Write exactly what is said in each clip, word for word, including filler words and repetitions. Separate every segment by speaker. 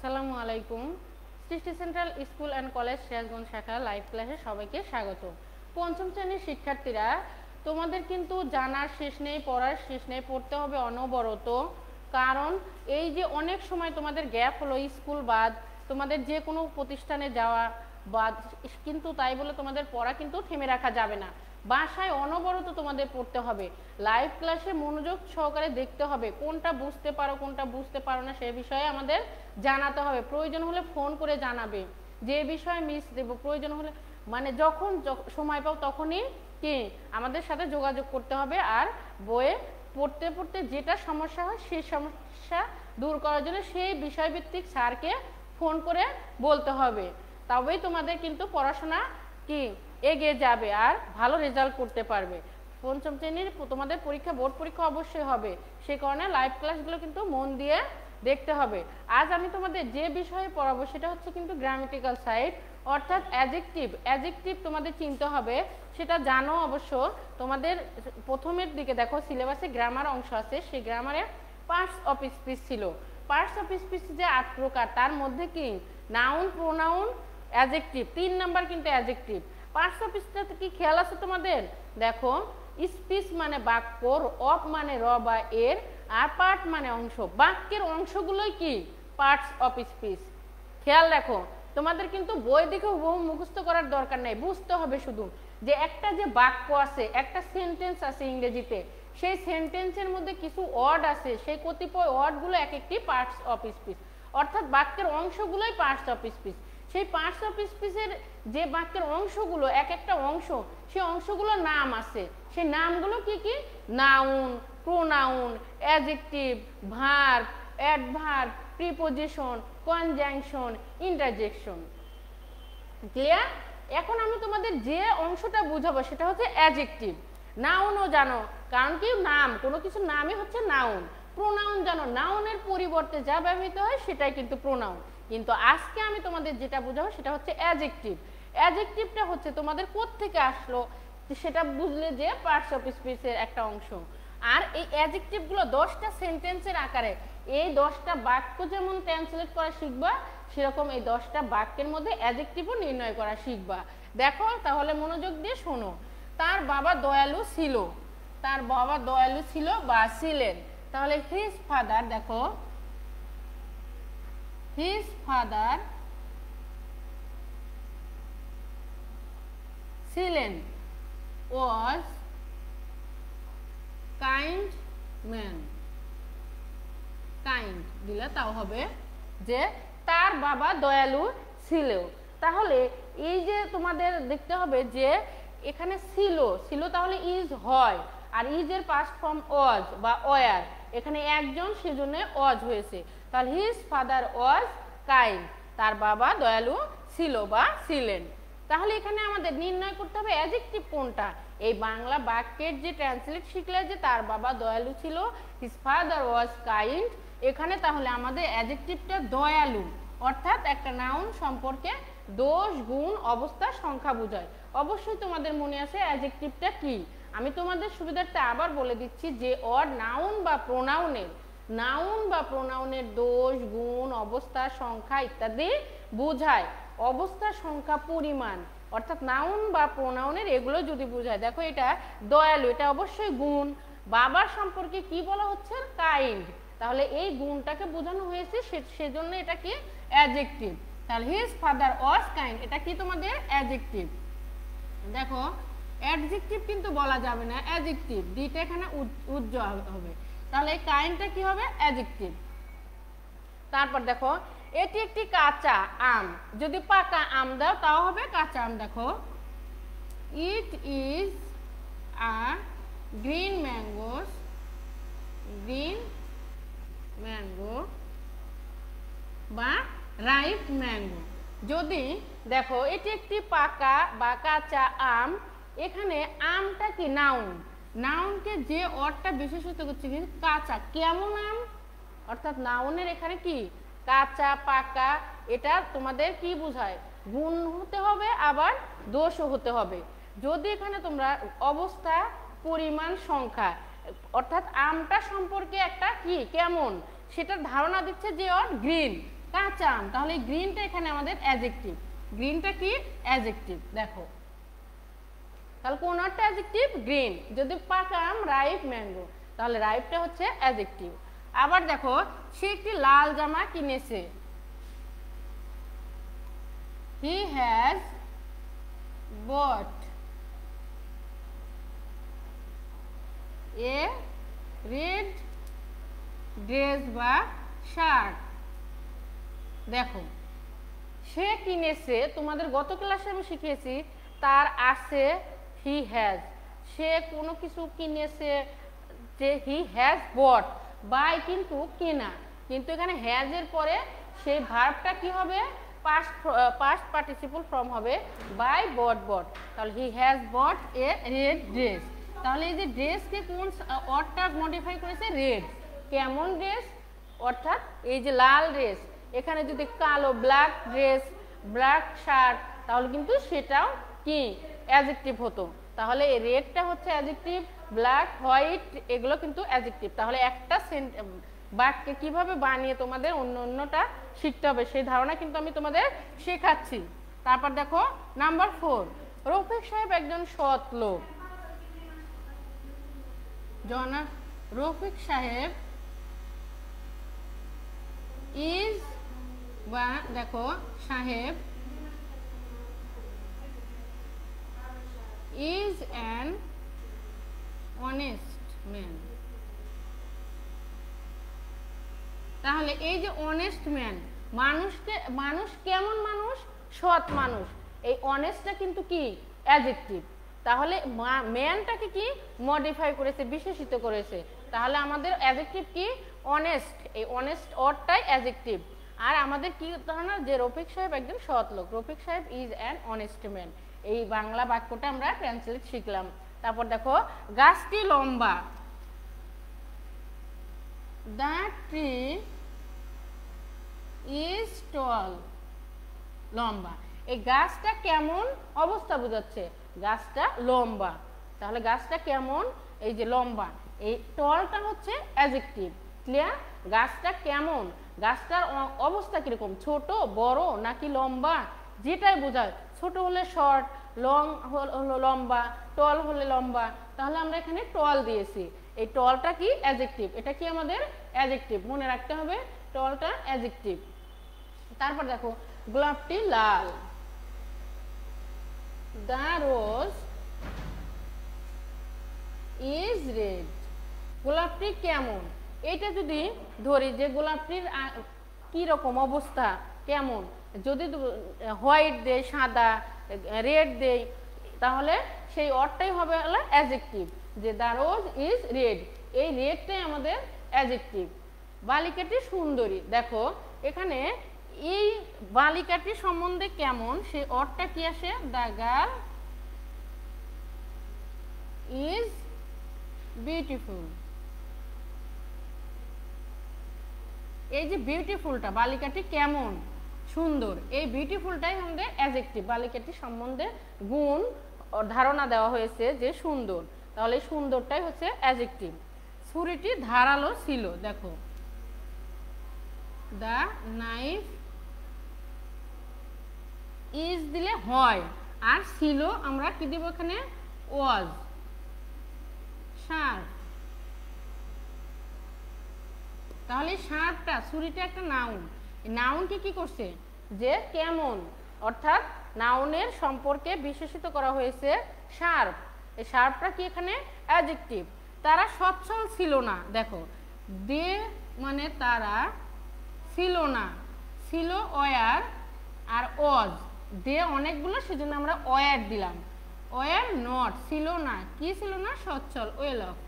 Speaker 1: আসসালামু আলাইকুম। Srishti central school and college Sirajganj শাখা লাইভ ক্লাসে সবাইকে স্বাগত। পঞ্চম শ্রেণীর শিক্ষার্থীরা, তোমাদের কিন্তু জানার শেষ নেই, পড়ার শেষ নেই, পড়তে হবে অনবরত। কারণ এই যে অনেক সময় তোমাদের গ্যাপ হলো স্কুল বাদ, তোমাদের যে কোনো প্রতিষ্ঠানে যাওয়া বাদ, কিন্তু তাই বলে তোমাদের পড়া কিন্তু থেমে রাখা যাবে না। বাসায় অনবরত তোমাদের পড়তে হবে, লাইভ ক্লাসে মনোযোগ সহকারে দেখতে হবে, কোনটা বুঝতে পারো কোনটা বুঝতে পারো না সে বিষয়ে আমাদের জানাতে হবে। প্রয়োজন হলে ফোন করে জানাবে যে বিষয়ে মিস দেব, প্রয়োজন হলে মানে যখন সময় পাও তখনই কি আমাদের সাথে যোগাযোগ করতে হবে। আর বইয়ে পড়তে পড়তে যেটা সমস্যা হয় সেই সমস্যা দূর করার জন্য সেই বিষয়ভিত্তিক স্যারকে ফোন করে বলতে হবে, তবেই তোমাদের কিন্তু পড়াশোনা কি এগিয়ে যাবে আর ভালো রেজাল্ট করতে পারবে। পঞ্চম শ্রেণীর তোমাদের পরীক্ষা বোর্ড পরীক্ষা অবশ্যই হবে, সে কারণে লাইভ ক্লাসগুলো কিন্তু মন দিয়ে দেখতে হবে। আজ আমি তোমাদের যে বিষয়ে পড়াবো সেটা হচ্ছে কিন্তু গ্রামাটিক্যাল সাইড, অর্থাৎ অ্যাডজেক্টিভ। অ্যাডজেক্টিভ তোমাদের চিনতে হবে, সেটা জানো অবশ্য। তোমাদের প্রথমের দিকে দেখো সিলেবাসে গ্রামার অংশ আছে, সেই গ্রামারে পার্টস অফ স্পিচ ছিল। পার্টস অফ স্পিচ যে আট প্রকার, তার মধ্যে কি নাউন, প্রোনাউন, অ্যাডজেক্টিভ, তিন নাম্বার কিন্তু অ্যাডজেক্টিভ। পার্টস অফ স্পিচটাতে কি খেয়াল আছে তোমাদের? দেখো, স্পিচ মানে বাক্য, অফ মানে র বা এর, আর পার্ট মানে অংশ। বাক্যের অংশগুলোই কি পার্টস অফ স্পিচ। খেয়াল রাখো, তোমাদের কিন্তু বই দেখে বহু মুখস্থ করার দরকার নেই, বুঝতে হবে শুধু যে একটা যে বাক্য আছে, একটা সেন্টেন্স আছে ইংরেজিতে, সেই সেন্টেন্সের মধ্যে কিছু ওয়ার্ড আছে, সেই কতিপয় ওয়ার্ডগুলো এক একটি পার্টস অফ স্পিচ, অর্থাৎ বাক্যের অংশগুলোই পার্টস অফ স্পিচ। সেই পার্টস অফ স্পিচের যে বাক্যের অংশগুলো, এক একটা অংশ, সেই অংশগুলোর নাম আছে। সেই নামগুলো কি কি? Noun, pronoun, adjective, verb, adverb, preposition, conjunction, interjection. Clear? এখন আমি তোমাদের যে অংশটা বুঝাবো সেটা হচ্ছে অ্যাডজেক্টিভ। নাউনও জানো, কারণ কি নাম, কোনো কিছু নামই হচ্ছে নাউন। প্রোনাউন জানো, নাউনের পরিবর্তে যা ব্যবহৃত হয় সেটাই কিন্তু প্রোনাউন। কিন্তু আজকে আমি তোমাদের যেটা বুঝাবো সেটা হচ্ছে অ্যাডজেক্টিভ। অ্যাডজেক্টিভটা হচ্ছে তোমাদের কোত্থেকে আসলো সেটা বুঝলে যে পার্টস অফ স্পিচের একটা অংশ। আর এই অ্যাডজেক্টিভগুলো দশটা সেন্টেন্সের আকারে, এই দশটা বাক্য যেমন ট্রান্সলেট করা শিখবা, সেরকম এই দশটা বাক্যের মধ্যে অ্যাডজেক্টিভও নির্ণয় করা শিখবা। দেখো তাহলে মনোযোগ দিয়ে শোনো। তার বাবা দয়ালু ছিল, তার বাবা দয়ালু ছিল বা ছিলেন, তাহলে হিজ ফাদার, দেখো হিজ ফাদার ছিলেন was kind man, kind দিলে তাও হবে যে তার বাবা দয়ালু ছিল। তাহলে এই যে তোমাদের দেখতে হবে যে এখানে ছিল, ছিল তাহলে ইজ হয়, আর ইজ এর পাস্ট ফর্ম ওয়াজ বা ওয়ার, এখানে একজন সেজন্য ওয়াজ হয়েছে। তাহলে হিজ ফাদার ওয়াজ কাইন্ড, তার বাবা দয়ালু ছিল বা ছিলেন। তাহলে এখানে আমাদের নির্ণয় করতে হবে অ্যাডজেক্টিভ কোনটা। এই বাংলা বাক্যের যে ট্রান্সলেট শিখলে যে তার বাবা দয়ালু ছিল, হিজ ফাদার ওয়াজ কাইন্ড, এখানে তাহলে আমাদের অ্যাডজেক্টিভটা দয়ালু, অর্থাৎ একটা নাউন সম্পর্কে দোষ, গুণ, অবস্থা, সংখ্যা বোঝায়। অবশ্যই তোমাদের মনে আছে অ্যাডজেক্টিভটা কি। আমি তোমাদের সুবিধার্থে আবার বলে দিচ্ছি যে ওয়ার্ড নাউন বা প্রোনাউনের, নাউন বা প্রোনাউনের দোষ, গুণ, অবস্থা, সংখ্যা ইত্যাদি বোঝায়। অবস্থা, সংখ্যা, পরিমাণ, অর্থাৎ নাউন বা প্রোনাউনের এগুলো যদি বোঝায়। দেখো এটা দয়ালু, এটা অবশ্যই গুণ। বাবার সম্পর্কে কি বলা হচ্ছে? কাইন্ড, তাহলে এই গুণটাকে বোঝানো হয়েছে, সেজন্য এটা কি অ্যাডজেক্টিভ। তাহলে হিজ ফাদার ওয়াজ কাইন্ড, এটা কি তোমাদের অ্যাডজেক্টিভ। দেখো অ্যাডজেক্টিভ কিন্তু বলা যাবে না, অ্যাডজেক্টিভ দুইটা এখানে উজ্জ্বল হবে, তাহলে এই কাইন্ডটা কি হবে? অ্যাডজেক্টিভ। তারপর দেখো এটি একটি কাঁচা আম, যদি পাকা আম দাও তাও হবে কাঁচা আম। দেখো it is a green mangoes, green mango বা রাইপ ম্যাঙ্গো। যদি দেখো এটি একটি পাকা বা কাঁচা আম, এখানে আমটা কি নাউন, নাউনকে যে অর্থটা বিশেষিত করছে কি কাঁচা, কেমন আম, অর্থাৎ নাউনের এখানে কি কাঁচা, পাকা, এটা তোমাদের কি বোঝায়? গুণ হতে হবে, আবার দোষও হতে হবে। যদি এখানে তোমরা অবস্থা, পরিমাণ, সংখ্যা, অর্থাৎ আমটা সম্পর্কে একটা কি কেমন সেটা ধারণা দিচ্ছে যে ওর গ্রিন, কাঁচা আম, তাহলে গ্রিনটা এখানে আমাদের অ্যাডজেক্টিভ। গ্রিনটা কি? অ্যাডজেক্টিভ। দেখো তাহলে কোন একটা অ্যাডজেক্টিভ? গ্রিন। যদি পাকা আম, রাইপ ম্যাঙ্গো, তাহলে রাইপটা হচ্ছে অ্যাডজেক্টিভ। আবার দেখো সে একটি লাল জামা কিনেছে, he has bought a red dress বা শার্ট। দেখো সে কিনেছে, তোমাদের গত ক্লাসে আমি শিখিয়েছি তার আছে হি হ্যাজ, সে কোনো কিছু কিনেছে যে হি হ্যাজ বট, বাই কিন্তু কেনা, কিন্তু এখানে হ্যাজ এর পরে সেই ভার্বটা কি হবে? পাস্ট পাস্ট পার্টিসিপল ফর্ম হবে বাই বট বট। তাহলে he has bought a red dress, তাহলে এই যে ড্রেসকে কোন অর্থটা মডিফাই করেছে? রেড। কেমন ড্রেস? অর্থাৎ এই যে লাল ড্রেস, এখানে যদি কালো ব্ল্যাক ড্রেস, ব্ল্যাক শার্ট, তাহলে কিন্তু সেটাও কি? অ্যাডজেক্টিভ হতো। তাহলে এই রেডটা হচ্ছে অ্যাডজেক্টিভ, ব্ল্যাক, হোয়াইট এগুলো কিন্তু অ্যাডজেক্টিভ। তাহলে একটা বাক্যে কিভাবে বানিয়ে তোমাদের অন্য অন্যটা শিখতে হবে সেই ধারণা কিন্তু আমি তোমাদের শেখাচ্ছি। তারপর দেখো নাম্বার ফোর, রফিক সাহেব একজন সৎ লোক। জনা রফিক সাহেব ইজ, বা দেখো সাহেব is an honest man। তাহলে এই যে অনেস্ট ম্যান, মানুষকে মানুষ কেমন মানুষ? সৎ মানুষ। এই অনেস্টটা কিন্তু কি? অ্যাডজেক্টিভ। তাহলে ম্যানটাকে কি মডিফাই করেছে, বিশেষিত করেছে। তাহলে আমাদের অ্যাডজেক্টিভ কি? অনেস্ট। এই অনেস্ট অর্থটাই অ্যাডজেক্টিভ। আর আমাদের কি ধারণা? যে রফিক সাহেব একজন সৎ লোক, রফিক সাহেব ইজ অ্যান অনেস্ট ম্যান। এই বাংলা বাক্যটা আমরা ট্রান্সলেট শিখলাম। তারপর দেখো গাছটি লম্বা, দ্য ট্রি ইজ টল। লম্বা, এই গাছটা কেমন অবস্থা বোঝাচ্ছে, গাছটা লম্বা। তাহলে গাছটা কেমন? এই যে লম্বা, এই টলটা হচ্ছে অ্যাডজেক্টিভ। ক্লিয়ার? গাছটা কেমন, গাছটার অবস্থা কিরকম, ছোট বড় নাকি লম্বা, যেটাই বোঝায়। ছোট হলে শর্ট, লং হলো লম্বা, টল হলে লম্বা, তাহলে আমরা এখানে টল দিয়েছি। এই টলটা কি? অ্যাডজেক্টিভ। এটা কি আমাদের অ্যাডজেক্টিভ, মনে রাখতে হবে টলটা অ্যাডজেক্টিভ। তারপর দেখো গোলাপটি লাল, দ্য রোজ ইজ রেড। গোলাপটি কেমন, এটা যদি ধরি যে গোলাপটির কি রকম অবস্থা, কেমন, যদি হোয়াইট দেই, সাদা, রেড দেই, তাহলে সেই অর্থটাই হবে হলো অ্যাডজেক্টিভ, যে দ্য রোজ ইজ রেড। এই রেডটাই আমাদের অ্যাডজেক্টিভ। বালিকাটি সুন্দরী, দেখো এখানে এই বালিকাটি সম্বন্ধে কেমন সেই অর্থটা কি আসে? The girl is beautiful. এই যে বিউটিফুলটা, বালিকাটি কেমন, সুন্দর, এই বিউটিফুলটাই আমাদের অ্যাডজেক্টিভ। বালিকাটি সম্বন্ধে গুণ ধারণা দেওয়া হয়েছে যে সুন্দর, তাহলে সুন্দরটাই হচ্ছে অ্যাডজেক্টিভ। ছুরিটি ধারালো ছিল, দেখো দ্য নাইফ ইজ দিলে হয়, আর ছিল আমরা কি দিব এখানে? ওয়াজ। শার্প, তাহলে শার্পটা, ছুরিটা একটা নাউন। নাউনকে কি করছে? যে কেমন, অর্থাৎ নাউনের সম্পর্কে বিশেষিত করা হয়েছে শার্প। এই শার্পটা কি এখানে? অ্যাডজেক্টিভ। তারা সচ্ছল ছিল না, দেখো দে মানে তারা, ছিল না, ছিল ওয়ার, আর ওয়াজ, দে অনেকগুলো সেজন্য আমরা ওয়ার দিলাম। ওয়ার নট, ছিল না, কি ছিল না? সচ্ছল, ওয়েল অফ,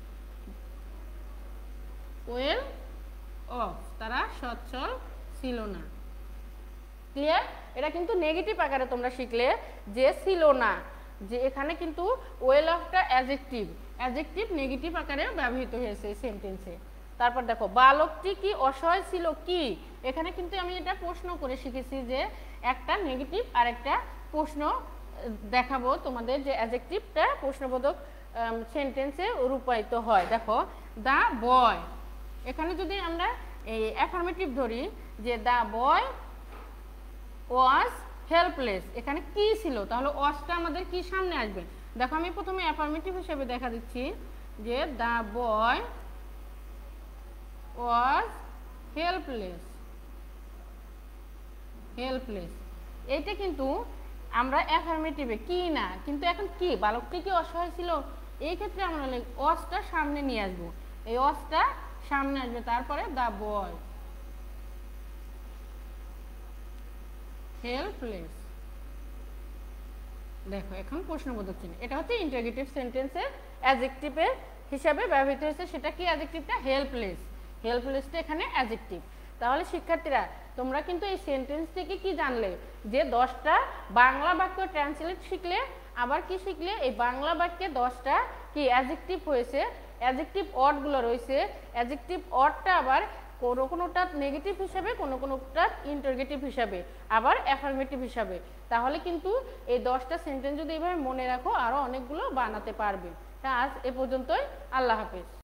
Speaker 1: ওয়েল অফ, তারা সচ্ছল ছিল না। ক্লিয়ার? এটা কিন্তু নেগেটিভ আকারে তোমরা শিখলে যে ছিল না, যে এখানে কিন্তু ওয়েল অফটা অ্যাডজেক্টিভ, অ্যাডজেক্টিভ নেগেটিভ আকারে ব্যবহৃত হয়েছে সেন্টেন্সে। তারপর দেখো বালকটি কি অসহায় ছিল, কি, এখানে কিন্তু আমি এটা প্রশ্ন করে শিখেছি যে একটা নেগেটিভ আর একটা প্রশ্ন দেখাবো তোমাদের, যে অ্যাডজেক্টিভটা প্রশ্নবোধক সেন্টেন্সে রূপায়িত হয়। দেখো দ্য বয়, এখানে যদি আমরা এই অ্যাফার্মেটিভ ধরি যে দ্য বয় ওয়াজ হেল্পলেস, এখানে কি ছিল, তাহলে ওয়াজটা আমাদের কি সামনে আসবে। দেখো আমি প্রথমে অ্যাফার্মেটিভ হিসেবে দেখা দিচ্ছি যে the boy was helpless, helpless এইটা কিন্তু আমরা অ্যাফার্মেটিভে কি না, কিন্তু এখন কি বালকটি কি অসহায় ছিল, এই ক্ষেত্রে আমরা ওয়াজটা সামনে নিয়ে আসবো, এই ওয়াজটা সামনে আসবে, তারপরে দ্য বয় হেল্পলেস। দেখো এখন প্রশ্নবোধক চিহ্ন, এটা হচ্ছে ইন্টারগেটিভ সেন্টেন্সের অ্যাডজেক্টিভের হিসাবে ব্যবহৃত হয়েছে, সেটা কি অ্যাডজেক্টিভটা হেল্পলেস, হেল্পলেসটা এখানে অ্যাডজেক্টিভ। তাহলে শিক্ষার্থীরা তোমরা কিন্তু এই সেন্টেন্স থেকে কি জানলে যে দশটা বাংলা বাক্য ট্রান্সলেট শিখলে, আবার কি শিখলে এই বাংলা বাক্যে দশটা কি অ্যাডজেক্টিভ হয়েছে, অ্যাডজেক্টিভ ওয়ার্ডগুলো রয়েছে, অ্যাডজেক্টিভ ওয়ার্ডটা আবার কোনো কোনোটা নেগেটিভ হিসাবে, কোনো কোনোটা ইন্টারগেটিভ হিসাবে, আবার অ্যাফার্মেটিভ হিসাবে। তাহলে কিন্তু এই দশটা সেন্টেন্স যদি এইভাবে মনে রাখো আরও অনেকগুলো বানাতে পারবে। তা আজ এ পর্যন্তই, আল্লাহ হাফেজ।